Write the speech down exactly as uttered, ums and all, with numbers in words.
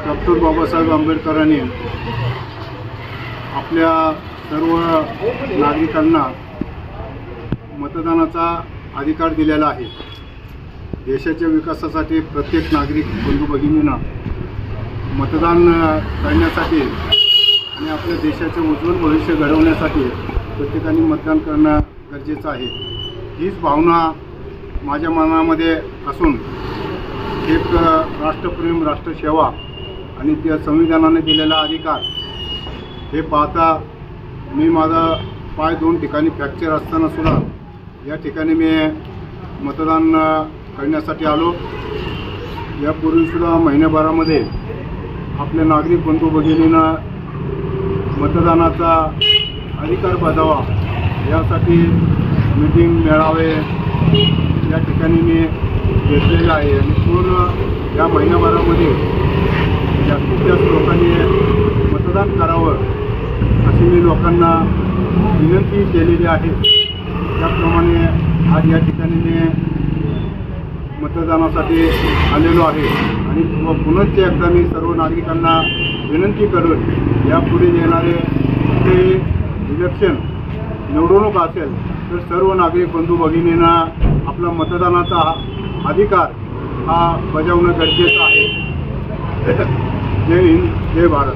Doctor Babasaheb आंबेडकरांनी आपल्या सर्व नागरिकांना मतदानाचा अधिकार दिलेला आहे। देशाच्या विकासासाठी प्रत्येक नागरिक बंधू भगिनींना मतदान करण्यासाठी आणि आपल्या देशाचे उज्ज्वल भविष्य घडवण्यासाठी प्रत्येकाने मतदान करणं गरजेचं आहे। हीच भावना माझ्या मनामध्ये असून एक राष्ट्रप्रेम, राष्ट्रसेवा आणि त्या संविधानाने दिलेला अधिकार हे पाहता मी माझा पाय दोन ठिकाणी फ्रॅक्चर असताना सुद्धा या ठिकाणी मी मतदान करण्यासाठी आलो। यापूर्वीसुद्धा महिन्याभरामध्ये आपल्या नागरिक बंधू भगिनींना मतदानाचा अधिकार बजावा यासाठी मीटिंग, मेळावे या ठिकाणी मी घेतलेलं आहे आणि पूर्ण या महिन्याभरामध्ये जास्तीत जास्त लोकांनी मतदान करावं अशी मी लोकांना विनंती केलेली आहे। त्याप्रमाणे आज या ठिकाणी मी मतदानासाठी आलेलो आहे आणि पुनश्च एकदा मी सर्व नागरिकांना विनंती करून यापुढे येणारे ते इलेक्शन निवडणूक असेल तर सर्व नागरिक बंधू भगिनींना आपला मतदानाचा अधिकार हा बजावणं गरजेचं आहे। जय हिंद, जय भारत।